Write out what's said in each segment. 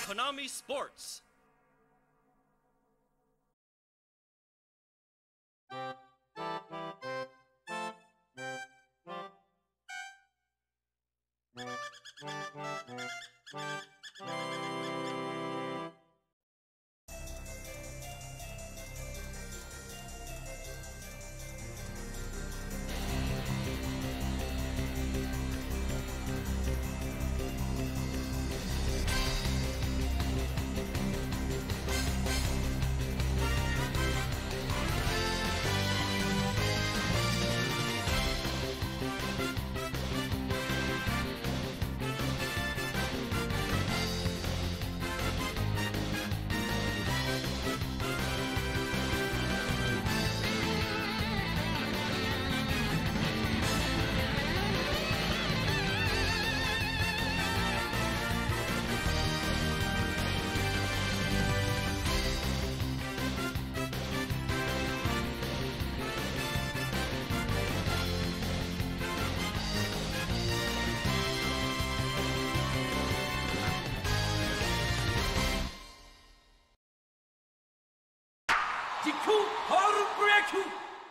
Konami Sports. 직후 하루 브레이크.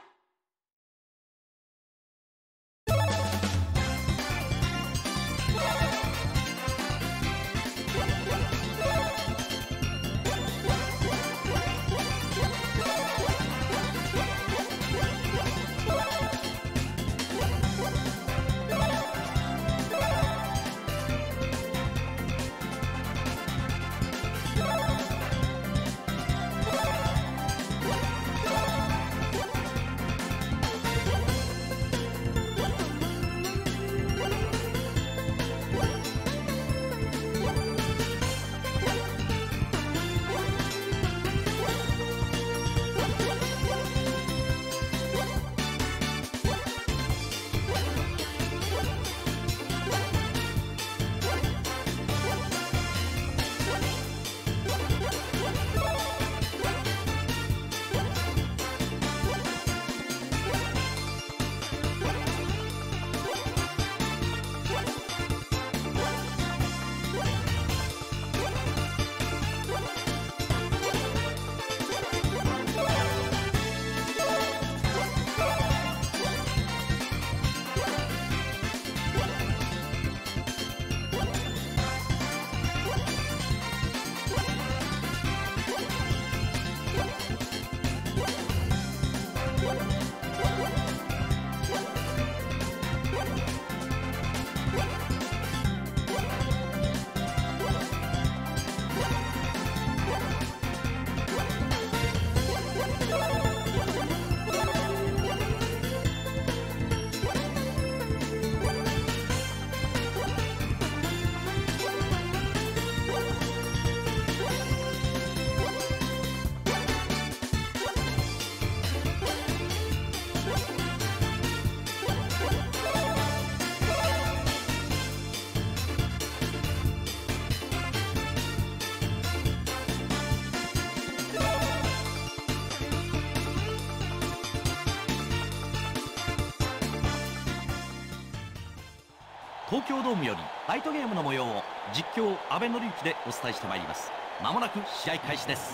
東京ドームよりライトゲームの模様を実況阿部紀之でお伝えしてまいります。まもなく試合開始です。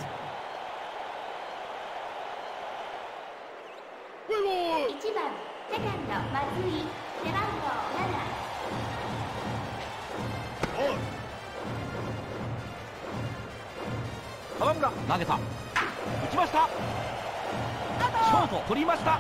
1番セカンド松井、背番号7。 河村投げた、打ちました。ショート取りました。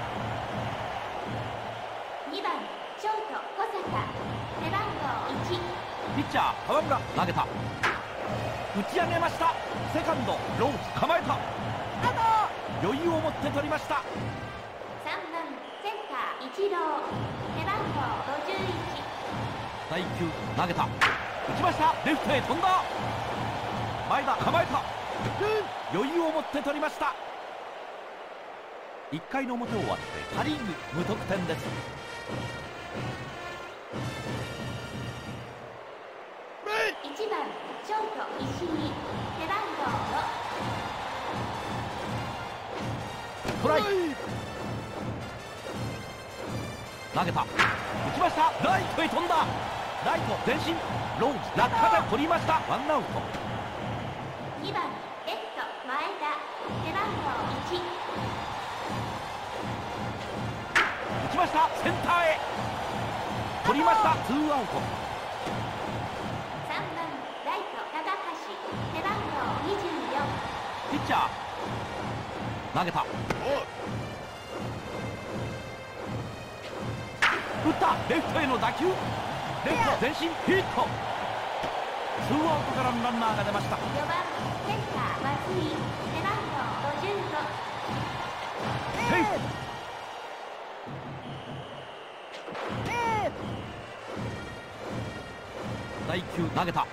2番ショート小坂、背番号1。 ピッチャー河村投げた、打ち上げました。セカンドローズ構えた、余裕を持って取りました。 3番センター一郎、背番号51。 第9投げた、打ちました。レフトへ飛んだ。前田構えた、余裕を持って取りました。1回の表終わってパ・リーグ無得点です。 1番ショート石井、背番号5。 トライ、投げた、打ちました。ライトへ飛んだ。ライト前進、ローズ落下で取りました。ワンアウト。 2番レフト前田背番号1。 打ちました。センターへ取りました。ツーアウト。 3番ライト高橋背番号24。 ピッチャー投げた。打った。レフトへの打球、レフト前進ヒット。ツーアウトからのランナーが出ました。 4番センター松井背番号55。 セーフ。第9投げた。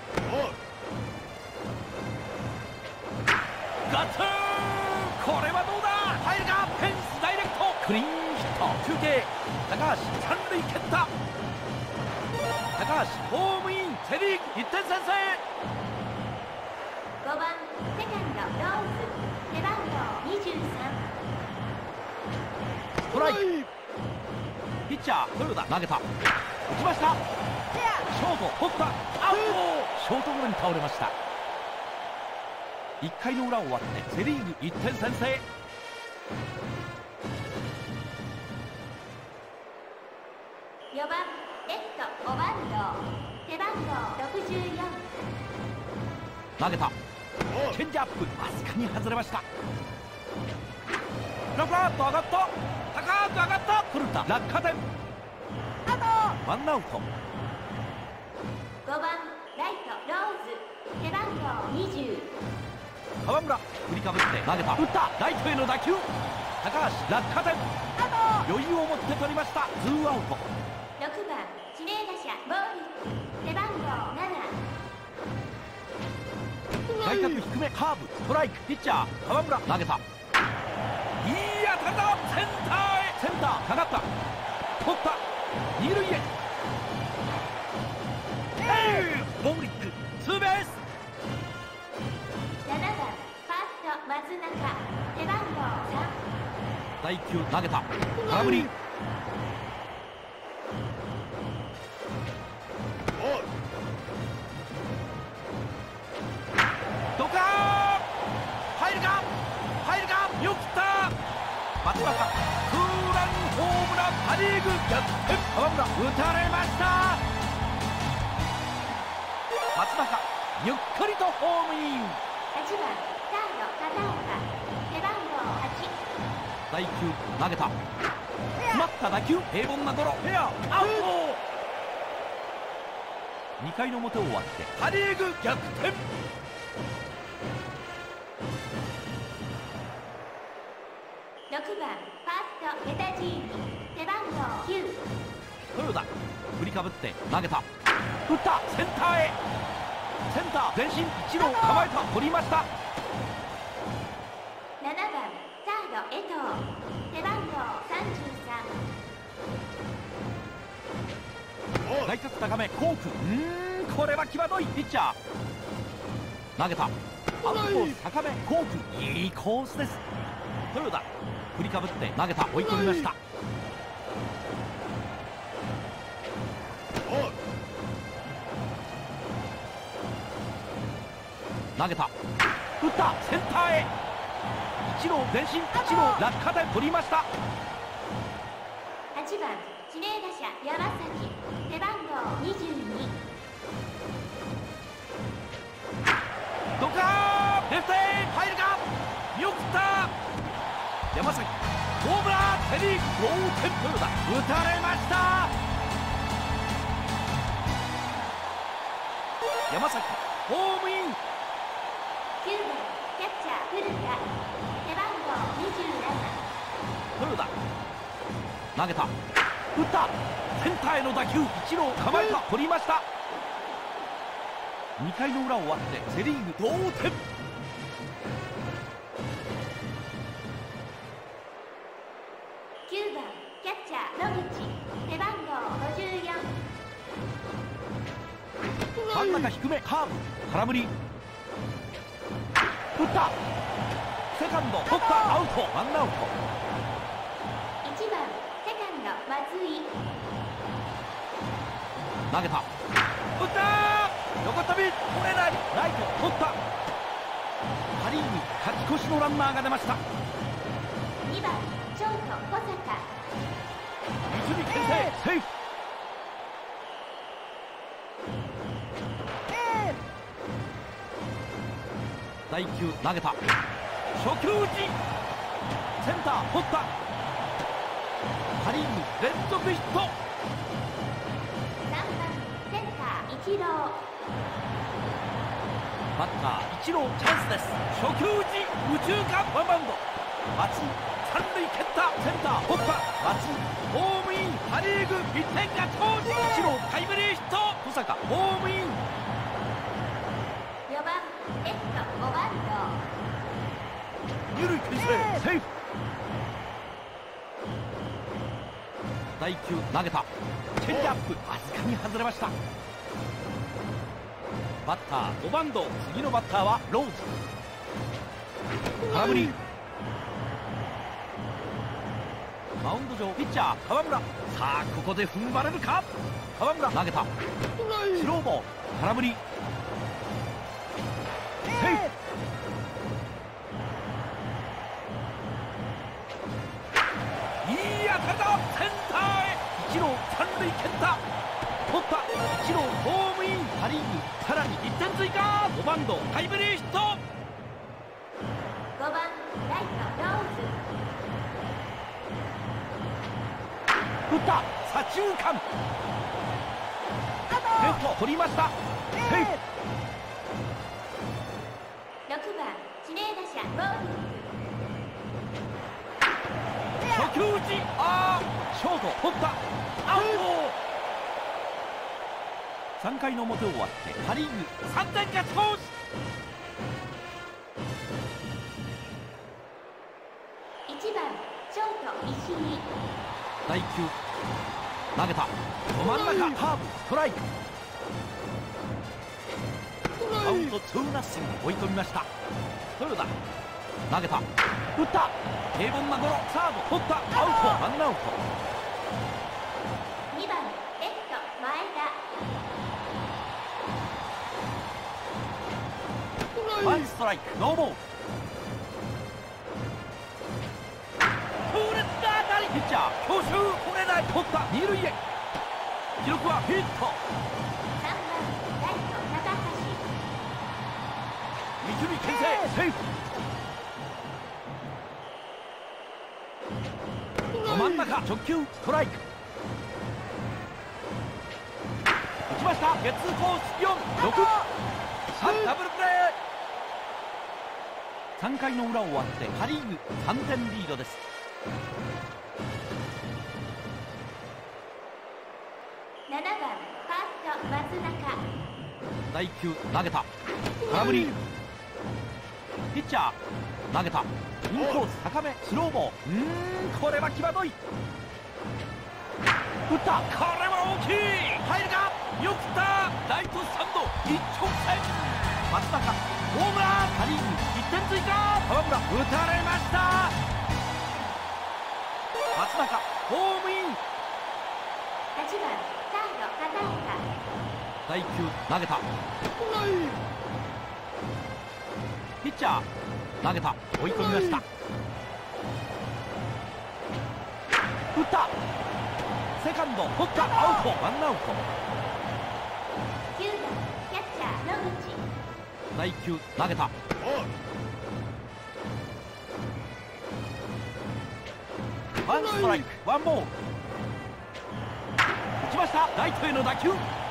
ガツン、これはどうだ。入るか。フェンスダイレクトクリーンヒット。中継高橋三塁蹴った。高橋ホームイン。セ・リーグ1点先制。 5番セカンドローズ背番号23。 ストライク。ピッチャー豊田投げた。打ちました。ショート取った。アウト。ショートゴロに倒れました。1回の裏終わってセ・リーグ1点先制。 4番レフトオバンド背番号64。 投げた。チェンジアップわずかに外れました。ラフラーッと上がった。高く上がった。古田落下点。ワンアウト。 5番ライトローズ背番号20。 河村振りかぶって投げた。打った。ライトへの打球、高橋落下点。余裕を持って取りました。ツーアウト。 6番指名打者ボール背番号7。 外角低めカーブストライク。ピッチャー河村投げた。いい当たりだ。センターへ。センター下がった。取った。二塁へ。ボーリックツーベース。 7番ファースト松中背番号3。 第9投げた。空振り。どかー。入るか。入るか。よくった。松中ツーランホームラン。パ・リーグ逆転。河村打たれました。松中ゆっくりとホームイン。 8番サード片岡背番号8。 第9投げた。詰まった打球平凡なゴロ。フェアアウト。2回の表終わってパ・リーグ逆転。 6番ファーストベタジーニ背番号9。 豊田振りかぶって投げた。打った。センターへ。センター前進一塁構えた。取りました。 7番サード江藤背番号33。 外角高めコーク。これは際どい。ピッチャー投げた。アウトコース高めコーク。いいコースです。豊田振りかぶって投げた。追い込みました。投げた。打った。センターへ。一塁前進一塁落下点。取りました。 8番指名打者山崎背番号22。 どうか。レフトへ入るか。見送った。山崎ホームラン。セ・リーグ同点。豊田打たれました。山崎ホームイン。 9番キャッチャー古田背番号27。 豊田投げた。打った。センターへの打球一塁構えた。取りました。2回の裏終わってセ・リーグ同点。 9番キャッチャー野口背番号54。 真ん中低めカーブ空振り。打った。セカンド取った。アウト。ワンアウト。 1番セカンド松井。 投げた。打った。横飛び取れない。ライト取った。 越しのランナーが出ました。 2番ショート小坂。 一塁牽制セーフ。第9投げた。初球打ち。センター取った。パ・リーグ連続ヒット。 3番センターイチロー。 バッターイチローチャンスです。初球打ち右中間ワンバウンド。松井三塁蹴った。センター取った。松井ホームイン。パ・リーグ1点勝ち。イチロータイムリーヒット。小坂ホームイン。 4番レフト5番二塁牽制セーフ。第9投げた。チェンジアップわずかに外れました。バッター5番ド。次のバッターはローズ。空振り。マウンド上ピッチャー川村。さあここで踏ん張れるか。川村投げた。スローボール空振りセーフ。いい当たりだ。センターへ。一郎三塁蹴った。取った。一郎ホームイン。パ・リーグさらに1点追加。5番ドタイムリーヒット。 5番ライトローズ。 打った左中間。レフト取りました。セーフ。 6番指名打者ローリング。 初球打ち。ショート取った。アウト。3回の表終わってパ・リーグ3点勝ち越し。 1番ショート石井。 第9投げた。ど真ん中カーブストライク。カウント2ナッシング追い込みました。豊田投げた。打った。平凡なゴロ。サード取った。アウト。ワンアウト。 2番レフト前田。 ワンストライクノーボール。強烈な当たり。ピッチャー強襲取れない。取った。二塁へ。記録はヒット。 3番ライト高橋。 一塁牽制セーフ。ど真ん中直球ストライク。打ちました。ゲッツーコース4、6。さあダブルプレー。3回の裏終わってパ・リーグ3点リードです。 7番ファースト松中。 第9投げた。空振り。ピッチャー投げた。インコース高めスローボール。これは際どい。打った。これは大きい。入るか。よく打った。ライトスタンド一直線。松中ホームラン。パ・リーグ1点追加。川村打たれました。松中ホームイン。 8番サード片岡。 第9投げた。ピッチャー投げた。追い込みました。打った。セカンド取った。アウト。ワンアウト。 9番キャッチャー野口。 第9投げた。ワンストライクワンボール。打ちました。ライトへの打球。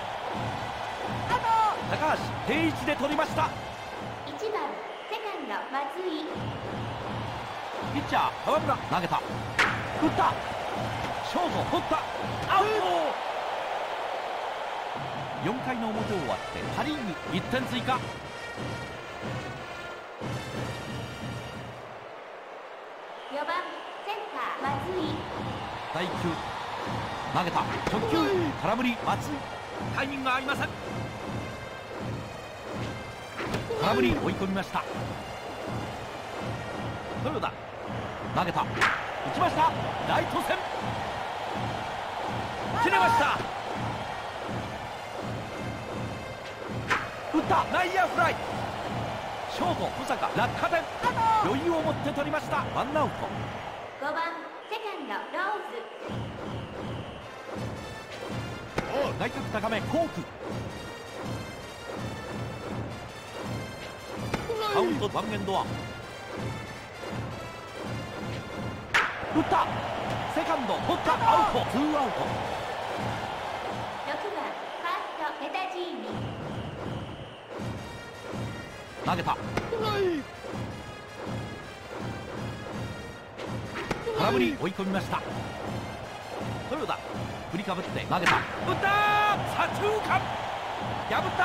高橋定位置で取りました。 1番セカンド松井。 ピッチャー川村投げた。打った。ショート取った。アウト。4回の表終わってパ・リーグ1点追加。 4番センター松井。 第9投げた。直球空振り。松井タイミングが合いません。空振り追い込みました。豊田投げた。打ちました。ライト線切れました。打った。内野フライ。 ショート保坂落下点、余裕を持って取りました。ワンアウト。 5番セカンドローズ。 外角高めコーク、カウントワンエンドワン。打った、セカンド取った、アウト、ツーアウト。 6番ファーストペタジーニ。 投げた、空振り追い込みました。豊田振りかぶって投げた、打った、左中間破った、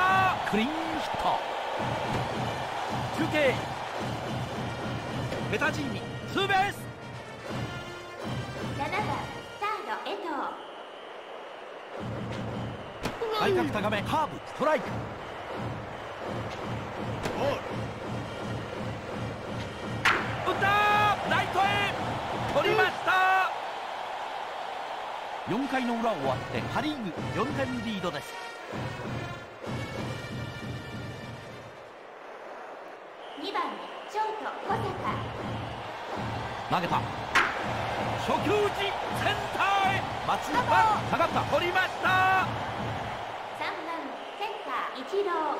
クリーンヒット。休憩、ペタジーニツーベース。 7番サード江藤。 外角高めカーブストライク、打った、ライトへ取りました。4回の裏終わってパ・リーグ4点リードです。 2番ショート小坂。 投げた、初球打ちセンターへ、松井は下がった、取りました。 3番センター一郎。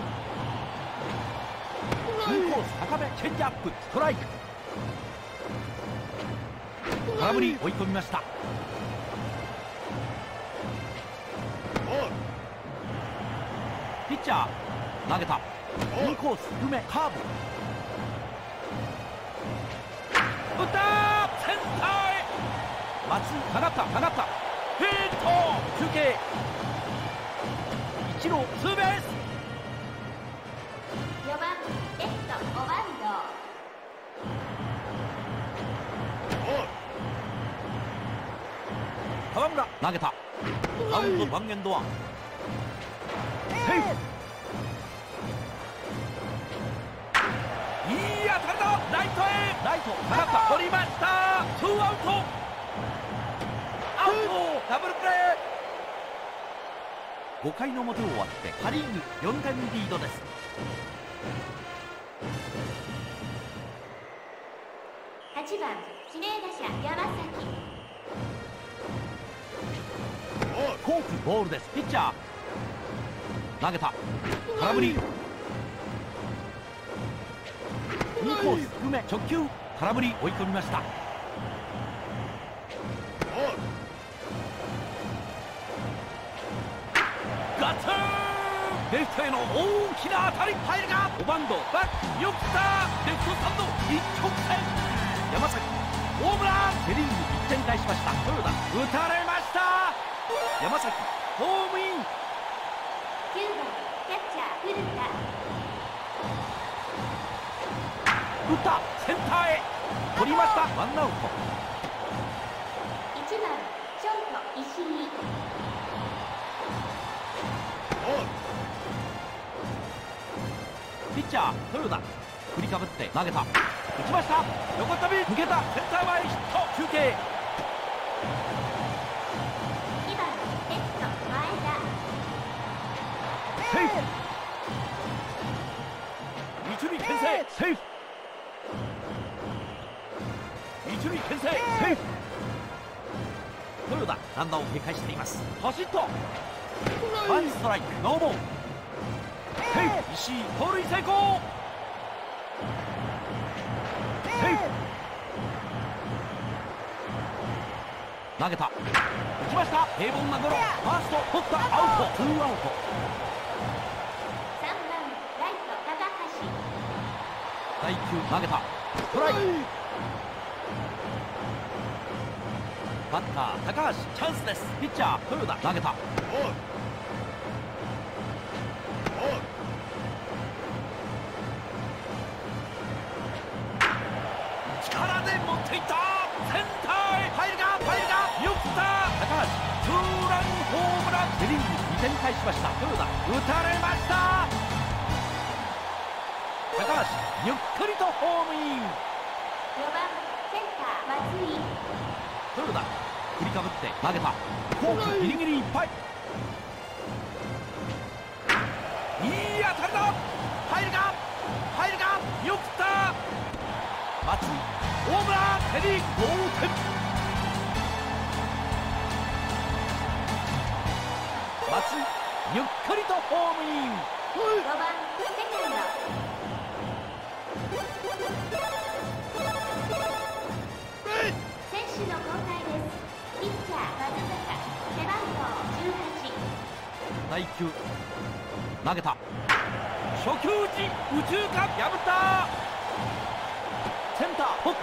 インコース高めチェンジアップストライク、空振り追い込みました。ピッチャー投げた、インコース低めカーブ、打った、センターへ、松井下がったヒット。休憩、一郎ツーベース。 4番レフトオバンド。 河村投げた、カウントワンエンドワン。セーフ、いい当たりだ、ライトへ、ライト下がった、取りました。ツーアウト、アウト、ダブルプレー。5回の表終わってパ・リーグ4点リードです。 8番指名打者山崎。 コークボールです。ピッチャー投げた、空振り、インコース低め直球、空振り追い込みました。ガツン、レフトへの大きな当たり、入るがオバンドバックよく来た、レフトスタンド一直線、山崎ホームラン。セ・リーグ1点返しました。豊田打たれました。山崎ホームイン。 9番キャッチャー古田。 打った、センターへ取りました。ワンアウト。 1番ショート石井。 ピッチャー豊田振りかぶって投げた、打ちました、横っ飛び抜けた、センター前ヒット。休憩、 2番レフト前田。 セーフ、一塁牽制セーフ、一塁牽制セーフ。豊田ランナーを警戒しています。走った、ワンストライクノーボール、セーフ、石井盗塁成功、セーフ、投げた、打ちました、平凡なゴロ、ファースト取った、アウト、ツーアウト。 3番ライト高橋。 第1球投げた、ストライク、バッター高橋チャンスです。ピッチャー豊田投げた、力で持っていった、センターへ入るがよく来た、高橋ツーランホームラン。セ・リーグ2点返しました。豊田打たれました。高橋ゆっくりとホームイン。 4番センター松井。 豊田振りかぶって投げた、フォークギリギリいっぱい、いい当たりだ、入るが松井ホームラン、セ・リーグ同点。松井ゆっくりとホームイン。 5番セカンド選手の交代です。ピッチャー松坂背番号18。 第9投げた、初球打ち、右中間破った。センター取った。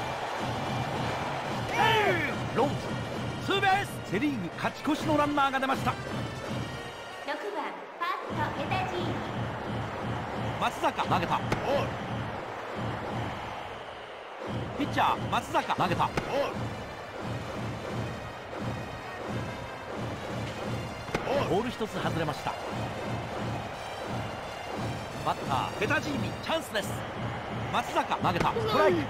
ローズツーベース。セ・リーグ勝ち越しのランナーが出ました。 6番ファーストペタジーニ。 松坂投げた。ピッチャー松坂投げた。ボール一つ外れました。バッターペタジーニ、チャンスです。松坂投げた、ストライク。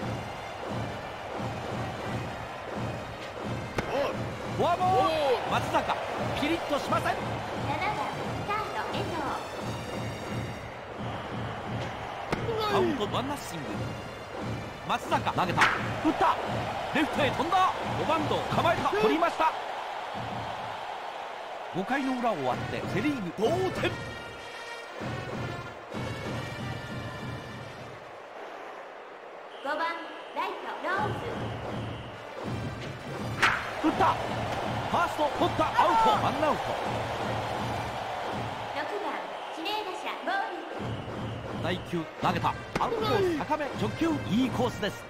フォアボール。松坂ピリッとしません。 7番サード江藤。 カウントワンナッシング。松坂投げた、打った、レフトへ飛んだ。5番ド構えた、取りました。5回の裏終わってセ・リーグ同点。 5番ライトローズ。 打った、ファースト取った、アウト、ワンアウト。 6番指名打者ボール。 第9投げた、アウトコース高め、直球、いいコースです。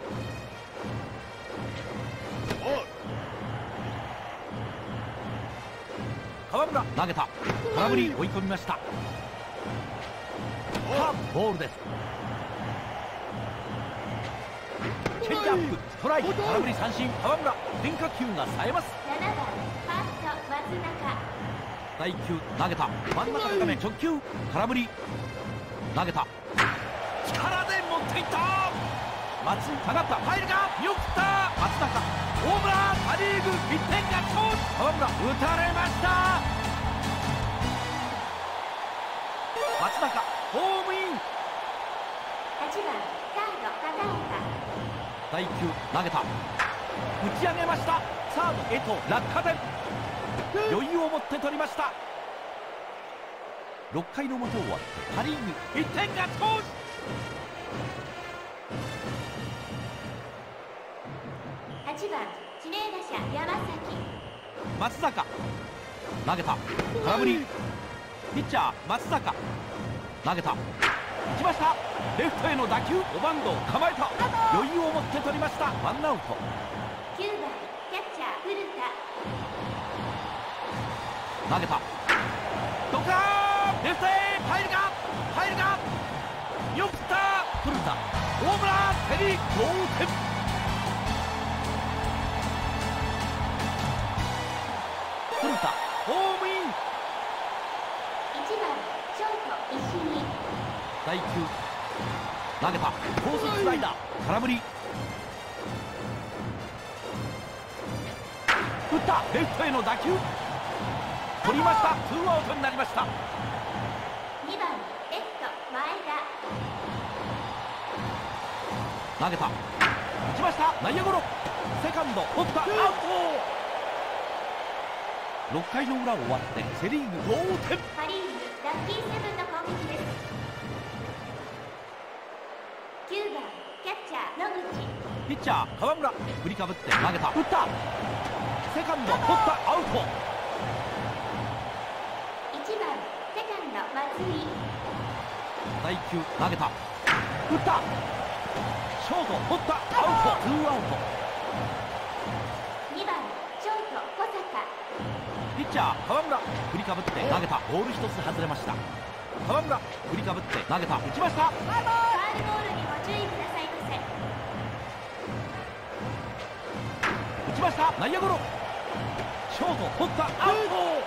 河村投げた、空振り追い込みました。カーブボールです。チェンジアップ、ストライク、空振り三振。河村変化球が冴えます。 7番ファースト松中。 第9投げた、真ん中高め、直球、空振り投げた、力で持っていった。松井下がった、入るか、見送った。松坂ホームラン、パ・リーグ1点勝ち。河村打たれました。松坂ホームイン。 8番サード片岡。 第9投げた、打ち上げました。サード江藤落下点、余裕を持って取りました。6回の表終わってパ・リーグ1点勝ち。 8番指名打者山崎。 松坂投げた、空振り。ピッチャー松坂投げた、打ちました。レフトへの打球、5番ド構えた、余裕を持って取りました。ワンアウト。 9番キャッチャー古田。 投げた、どうか、レフトへ入るか、入るか、よく打った。古田ホームラン、セ・リーグ同点。古田ホームイン。 1番ショート石井。 第9投げた、高速スライダー、空振り打った、レフトへの打球取りました。ツーアウトになりました。 2番レフト前田。 投げた、打ちました、内野ゴロ。セカンド取った、アウト。6回の裏終わってセ・リーグ同点。 パ・リーグラッキーセブンの攻撃です。9番キャッチャー野口。 ピッチャー河村振りかぶって投げた、打った、セカンド取った、アウト。 1番セカンド松井。 第9投げた、打った、ショート取った、アウト、ツーアウト。 2番ショート小坂。 ピッチャー河村振りかぶって投げた、ボール一つ外れました。河村振りかぶって投げた、打ちました。 ファウルボールにご注意くださいませ。 打ちました、内野ゴロ。ショート取った、アウト。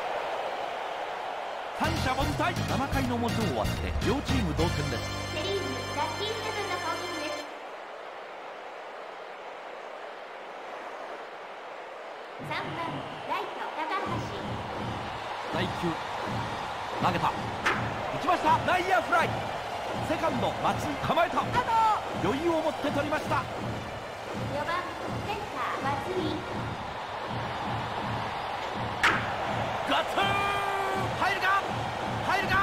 三者凡退。7回の表終わって両チーム同点です。 セ・リーグラッキーセブンの攻撃です。3番ライト高橋。 第9投げた、打ちました、内野フライ。 セカンド松井構えた、余裕を持って取りました。 4番センター松井。 ガツン入るか入った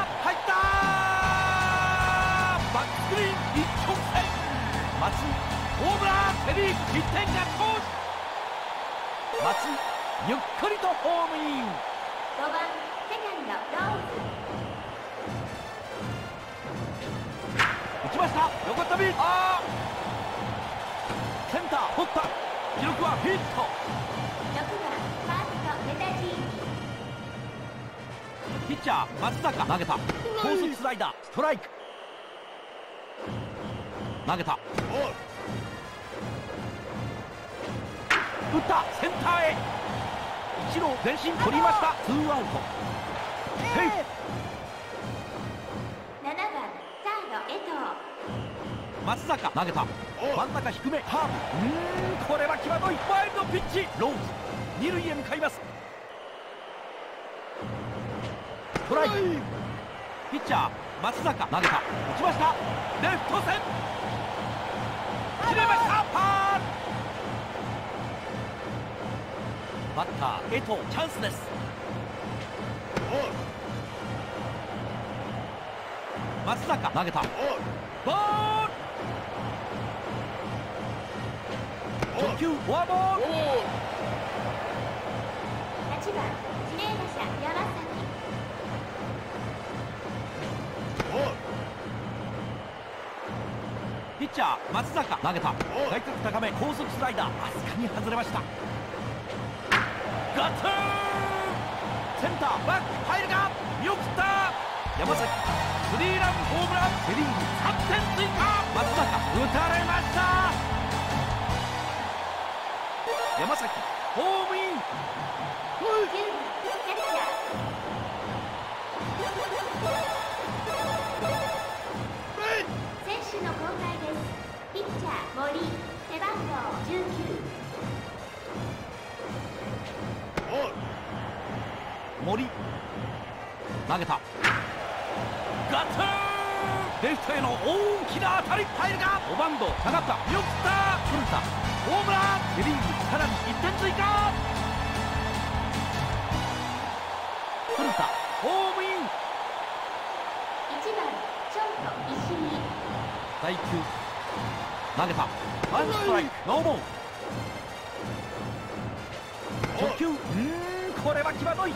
バックスクリーン一直線、松井ホームラン、セ・リーグ1点が勝利。松井ゆっくりとホームイン。 5番セカンドローズ。 打ちました、横っ飛び、センター取った、記録はヒット。 6番ファーストメタジーニ。 ピッチャー松坂投げた、高速スライダーストライク、投げた、打ったセンターへ、一塁前進取りました、ツーアウト。セーフ。 7番サード江藤。 松坂投げた、真ん中低めカーブ、これは際どいワイルドピッチ、ローズ二塁へ向かいます。ストライク、ピッチャー松坂投げた、打ちました、レフト線切れました、パール。バッター江藤チャンスです。松坂投げた、ボール、直球フォアボール。 8番指名打者山崎。 ピッチャー松坂投げた、外角高め高速スライダー、わずかに外れました。ガツンセンターバック入るか、見送った、山崎スリーランホームラン、セ・リーグ3点追加、松坂打たれました。山崎ホームイン。 9番キャッチャー。選手の交代です。ピッチャー森、背番号19。 森投げた、ガツンレフトへの大きな当たり、入るか、5番ド下がった、見送った、古田ホームラン、セ・リーグさらに1点追加、古田ホームイン。 1番ショート石井。 第9投げた、ワンストライクノーボール、直球これは際どい、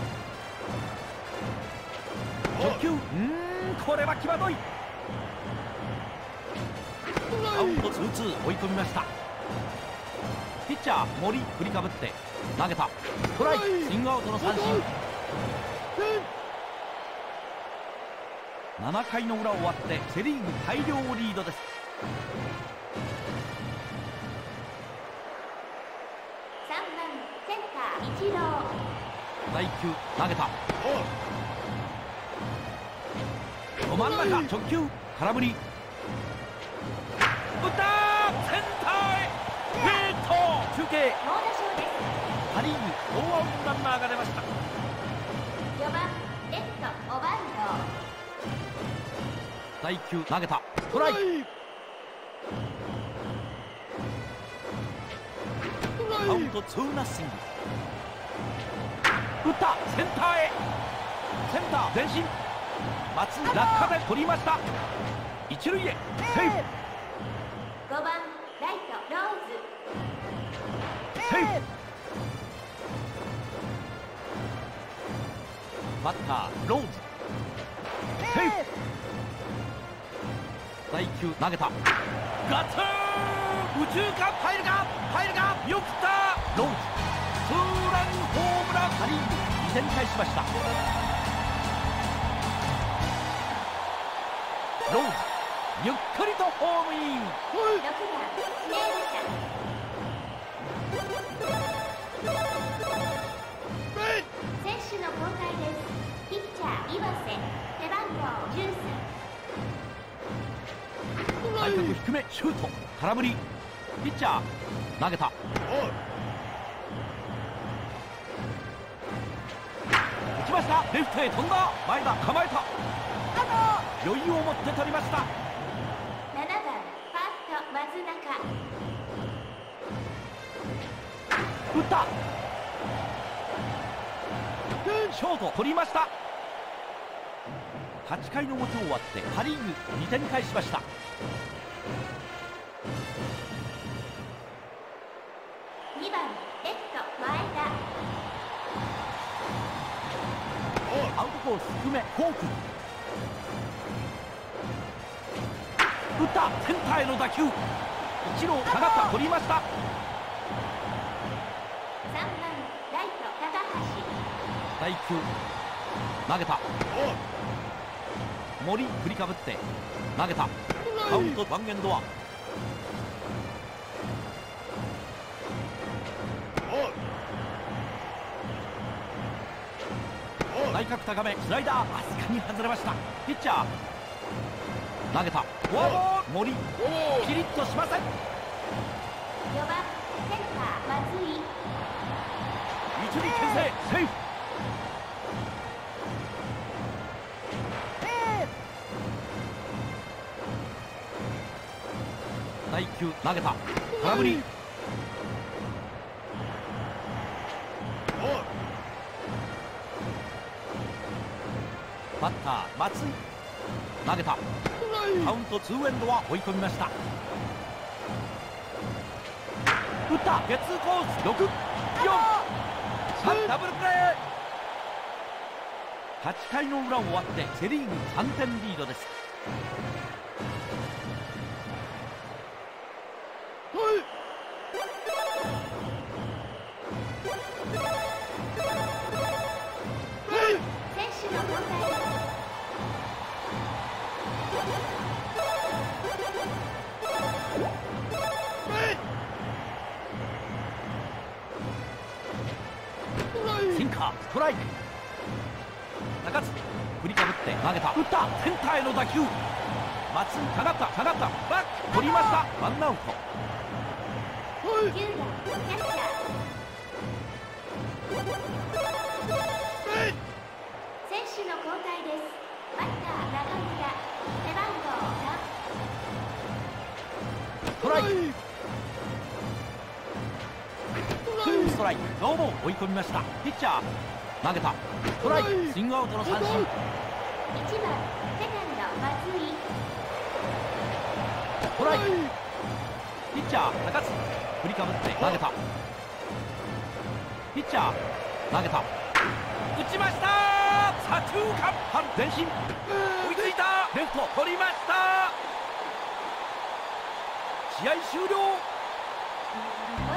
直球これは際どい、カウント 2-2 追い込みました。ピッチャー森振りかぶって投げた、ストライク、スイングアウトの三振。7回の裏終わってセ・リーグ大量リードです。 3番センターイチロー。 第9投げた、ど真ん中直球空振り、打った、センターへヒット、中継猛打賞です。 パ・リーグノーアウトランナーが出ました。 4番レフトオバン第9投げた、ストライク、カウント2-0、打った、センターへ、センター前進、松井落下で取りました、一塁へセーフ、 ド5番ライトローズ。 セーフ、バッターローズセーフ、第9投げた、ガツン右中間入るか見送った、ローズツーランホームラン、パ・リーグ2点返しました。ローズゆっくりとホームイン。 6番指名打者選手の交代です。ピッチャー岩瀬、背番号13。 内角低めシュート、空振り、ピッチャー投げた、打ちました、レフトへ飛んだ、前田構えた、余裕を持って取りました。 ったショート取りました。8回の表終わってパ・リーグ2点返しました。 2番レフト前田。 アウトコース低めフォーク打った。センターへの打球、一路下がった。取りました。 3番ライト高橋。 第9投げた。森振りかぶって投げた。カウントワンエンドワン。内角高めスライダー、わずかに外れました。ピッチャー投げた。フォアボール。森キリッとしません。 4番センター松井。 一塁牽制セーフ。第9投げた。空振り。バッター松井投げた。カウントツーエンドは追い込みました。打った。ゲッツーコース6、4、3ダブルプレー。8回の裏終わってセ・リーグ3点リードです。 選手の交代です。 シンカーストライク。高津振りかぶって投げた。打った。センターへの打球、松井下がった下がった。バック取りました。ワンアウト。 9番キャッチャー。選手の交代です。バッター中村背番号ストライク。ツーストライクノーボール追い込みました。ピッチャー投げた。ストライクスイングアウトの三振。 3。1番セカンド松井。 ストライク。ピッチャー高津振りかぶって投げた。ピッチャー投げた。打ちました。左中間半前進。追いついた。レフト取りました。試合終了。